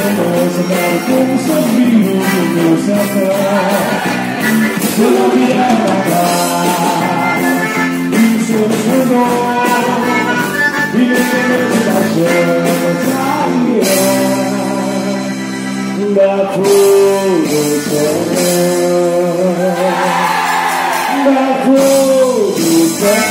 romance, cara, como sozinho no meu sertão. Se eu não vier pra trás, isso nos mudou. E dependendo da chance, da produção, da produção.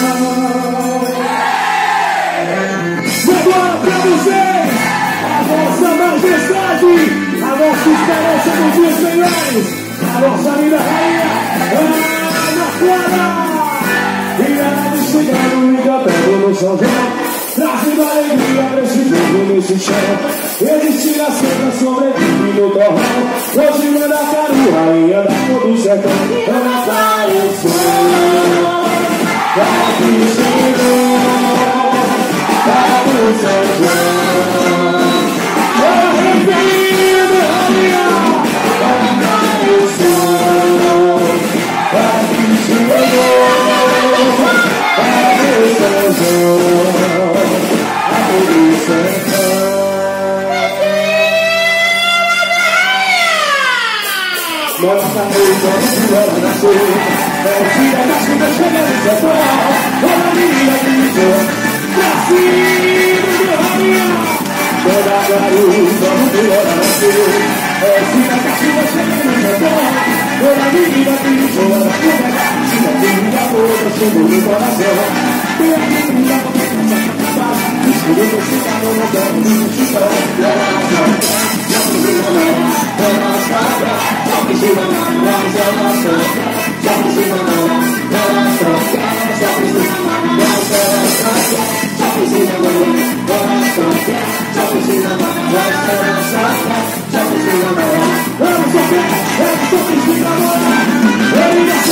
Agora pra vocês, a vossa majestade, a nossa esperança dos dias melhores, a nossa linda rainha, Ana Clara. E ela me chegando e cantando no São João, trazendo alegria nesse mundo, nesse chão. Existe na cena, sobrevive no torrão. Hoje manda caro, rainha da cor do sertão. Ana apareceu, aqui chegou, para o São João. Bem-vindo, rainha, Ana apareceu, aqui chegou, para o São João, a cor do sertão. Nossa noite, a senhora nasceu. É o dia da chuva chegando no sertão. Toda a menina gritou pra cima do rainha. Toda a garupa, a senhora nasceu. É o dia da chuva chegando no sertão. Toda a menina gritou pra cima da chuva. Menina toda chegou no coração. Tem a menina com a cabeça abaixo. Escuro no cidadão, no banco do chutão. Vamos,